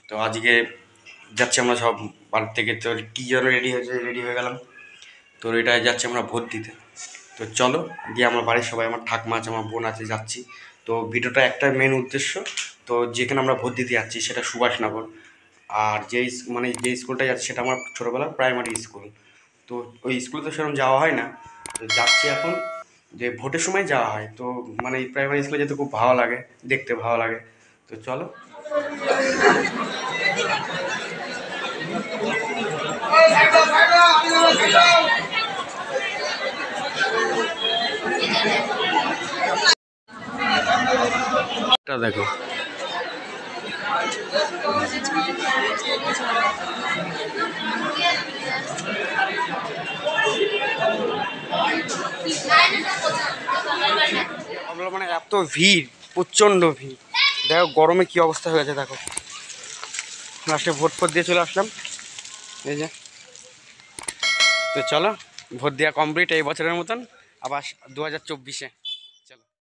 তো আজকে যাচ্ছি আমরা সব বাড়ির থেকে, তো কী জন্য রেডি হয়ে গেলাম, তো এটাই যাচ্ছি আমরা ভোট দিতে। তো চলো গিয়ে আমার বাড়ির সবাই, আমার ঠাকমা আছে, আমার বোন আছে, যাচ্ছি। তো ভিডিওটা একটা মেন উদ্দেশ্য, তো যেখানে আমরা ভোট দিতে যাচ্ছি সেটা সুভাষনগর। আর যে স্কুলটা যাচ্ছি সেটা আমার ছোটোবেলার প্রাইমারি স্কুল। তো ওই স্কুলে তো সেরকম যাওয়া হয় না, তো যাচ্ছি এখন, যে ভোটের সময় যাওয়া হয়। তো মানে এই প্রাইমারি স্কুলে যেতে খুব ভালো লাগে, দেখতে ভালো লাগে। তো চলো। এটা দেখো, আমরা মানে এত ভিড়, প্রচণ্ড ভিড়। দেখো গরমে কি অবস্থা হয়েছে দেখো। লাস্টে ভোট দিয়ে চলে আসলাম, এই যে। তো চলো, ভোট দেওয়া কমপ্লিট এই বছরের মতন, আবার 2024-এ।